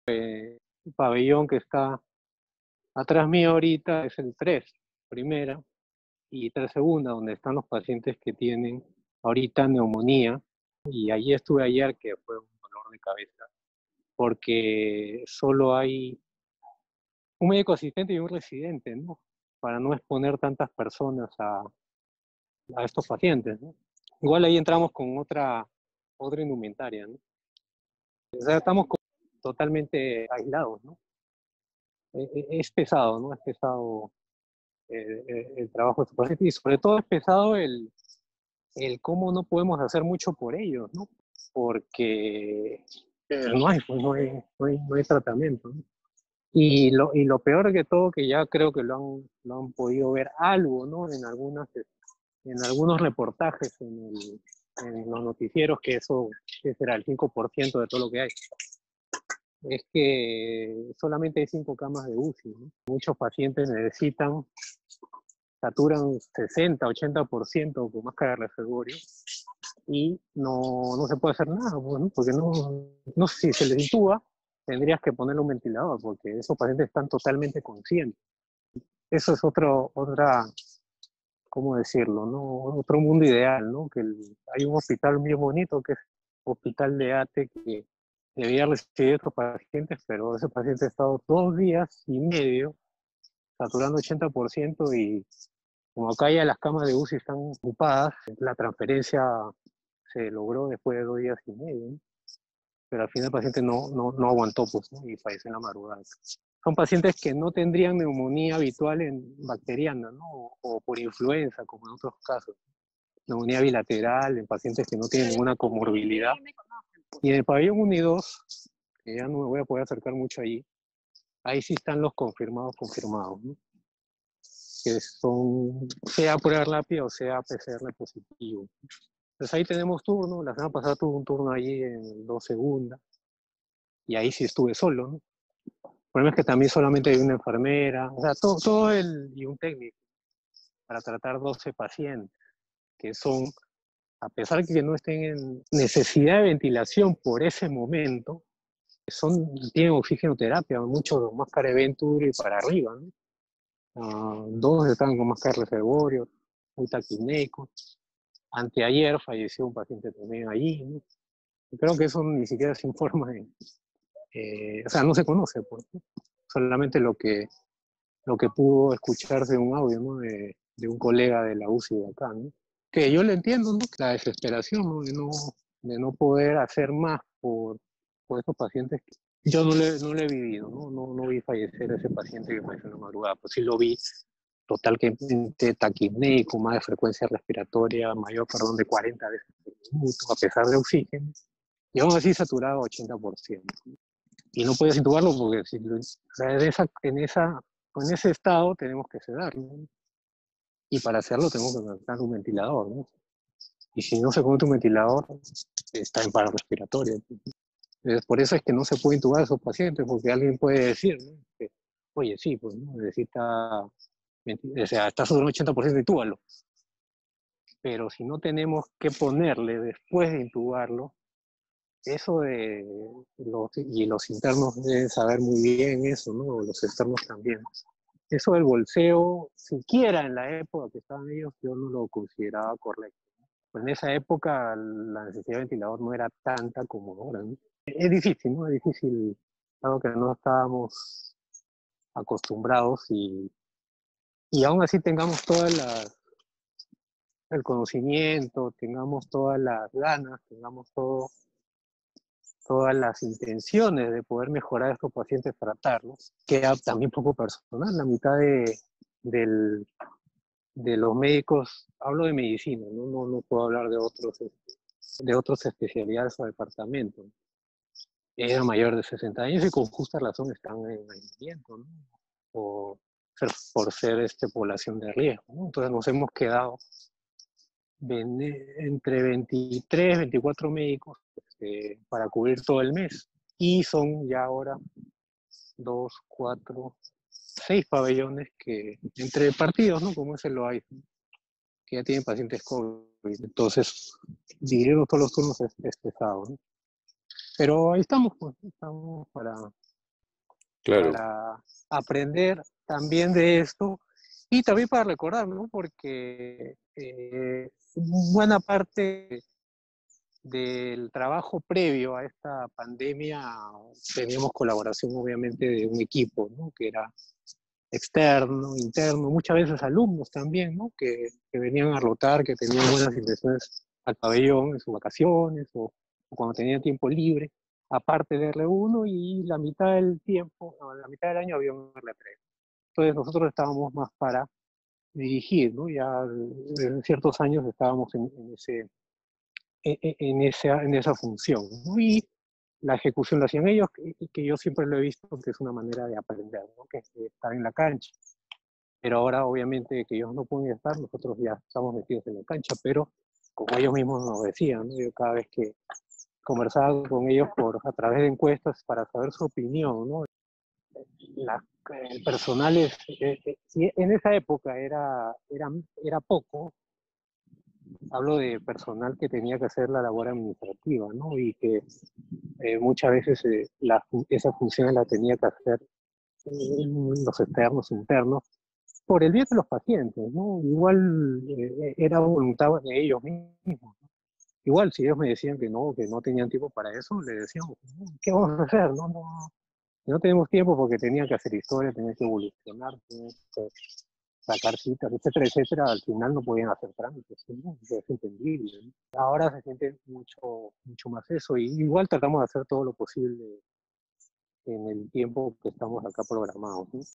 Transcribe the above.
El pabellón que está atrás mío ahorita es el 3, primera, y 3 segunda, donde están los pacientes que tienen ahorita neumonía. Y allí estuve ayer, que fue un dolor de cabeza, porque solo hay un médico asistente y un residente, ¿no? Para no exponer tantas personas a estos pacientes, ¿no? Igual ahí entramos con otra indumentaria, ¿no? O sea, estamos totalmente aislados, ¿no? Es pesado, ¿no? Es pesado el trabajo de estos pacientes y sobre todo es pesado el cómo no podemos hacer mucho por ellos, ¿no? Porque no hay tratamiento, ¿no? Y lo peor que todo, que ya creo que lo han podido ver algo, ¿no? En algunos reportajes en los noticieros, que eso que será el 5% de todo lo que hay, es que solamente hay 5 camas de UCI, ¿no? Muchos pacientes saturan 60, 80% con máscara de reservorio y no se puede hacer nada, pues, ¿no? Porque no, si se les intuba, tendrías que ponerle un ventilador, porque esos pacientes están totalmente conscientes. Eso es ¿cómo decirlo? ¿No? Otro mundo ideal, ¿no? Hay un hospital muy bonito que es el Hospital de ATE, que debía recibir a otros pacientes, pero ese paciente ha estado 2 días y medio saturando 80% y como acá ya las camas de UCI están ocupadas, la transferencia se logró después de 2 días y medio, ¿no? Pero al final el paciente no aguantó, pues, ¿no? Y falleció en la madrugada. Son pacientes que no tendrían neumonía habitual en bacteriana, ¿no? O por influenza, como en otros casos. Neumonía bilateral en pacientes que no tienen ninguna comorbilidad. Y en el pabellón 1 y 2, que ya no me voy a poder acercar mucho allí, ahí sí están los confirmados, ¿no? Que son sea prueba rápida o sea PCR positivo. Entonces ahí tenemos turno. La semana pasada tuve un turno allí en 2 segundas y ahí sí estuve solo, ¿no? El problema es que también solamente hay una enfermera, o sea, y un técnico para tratar 12 pacientes, que son, a pesar de que no estén en necesidad de ventilación por ese momento, tienen oxigenoterapia, muchos con máscara de Venturi para arriba, ¿no? 2 están con máscara de reservorio, muy taquipneico. Anteayer falleció un paciente también allí, ¿no? Creo que eso ni siquiera se informa, o sea, no se conoce, pues, ¿no? Solamente lo que pudo escucharse en un audio, ¿no? De un colega de la UCI de acá, ¿no? Que yo le entiendo, ¿no? La desesperación, ¿no? De no poder hacer más por estos pacientes. Yo no lo he vivido, ¿no? No vi fallecer a ese paciente que falleció en la madrugada, pues sí lo vi totalmente taquipneico, más de frecuencia respiratoria mayor, perdón, de 40 veces por minuto, a pesar de oxígeno, y aún así saturado 80%. Y no podías intubarlo porque o sea, en ese estado tenemos que sedarlo, ¿no? Y para hacerlo tenemos que conectar un ventilador, ¿no? Y si no se conecta un ventilador, está en paro respiratorio. Por eso es que no se puede intubar a esos pacientes, porque alguien puede decir, ¿no? Que, oye, sí, pues, ¿no? O sea, está sobre un 80%, intúbalo. Pero si no tenemos que ponerle después de intubarlo, y los internos deben saber muy bien eso, ¿no? Los externos también. Eso del bolseo, siquiera en la época que estaban ellos, yo no lo consideraba correcto. Pues en esa época la necesidad de ventilador no era tanta como ahora, ¿no? Es difícil, ¿no? Es difícil, algo que no estábamos acostumbrados y aún así tengamos el conocimiento, tengamos todas las ganas, tengamos todas las intenciones de poder mejorar a estos pacientes, tratarlos, queda también poco personal. La mitad del, de los médicos, hablo de medicina, no puedo hablar de otras especialidades o departamentos, era mayor de 60 años y con justa razón están en aislamiento, ¿no? Por ser población de riesgo, ¿no? Entonces nos hemos quedado entre 23, 24 médicos para cubrir todo el mes. Y son ya ahora 2, 4, 6 pabellones que, entre partidos, ¿no? Como es el OAI, que ya tienen pacientes COVID. Entonces, dividirnos todos los turnos es pesado, ¿no? Pero ahí estamos, pues, estamos Claro, para aprender también de esto y también para recordar, ¿no? Porque buena parte del trabajo previo a esta pandemia teníamos colaboración obviamente de un equipo, ¿no? Que era externo, interno, muchas veces alumnos también, ¿no? Que venían a rotar, que tenían buenas intenciones al pabellón en sus vacaciones o cuando tenían tiempo libre, aparte de R1 y la mitad del tiempo, no, la mitad del año había un R3. Entonces nosotros estábamos más para dirigir, ¿no? Ya en ciertos años estábamos en esa función, ¿no? Y la ejecución la hacían ellos, que yo siempre lo he visto que es una manera de aprender, ¿no? Que es estar en la cancha. Pero ahora, obviamente, que ellos no pueden estar, nosotros ya estamos metidos en la cancha, pero como ellos mismos nos decían, ¿no? Yo cada vez que conversaba con ellos a través de encuestas para saber su opinión, ¿no? La, el personal si en esa época era poco, hablo de personal que tenía que hacer la labor administrativa, ¿no? Y que muchas veces esa función la tenía que hacer los externos, internos, por el bien de los pacientes, ¿no? Igual era voluntad de ellos mismos. Igual, si ellos me decían que no tenían tiempo para eso, le decíamos, "No, ¿qué vamos a hacer? No tenemos tiempo porque tenían que hacer historia, tenían que evolucionar, tenían que sacar citas, etcétera, etcétera. Al final no podían hacer trámites, ¿no? Es entendible, ¿no? Ahora se siente mucho más eso, y igual tratamos de hacer todo lo posible en el tiempo que estamos acá programados, ¿no?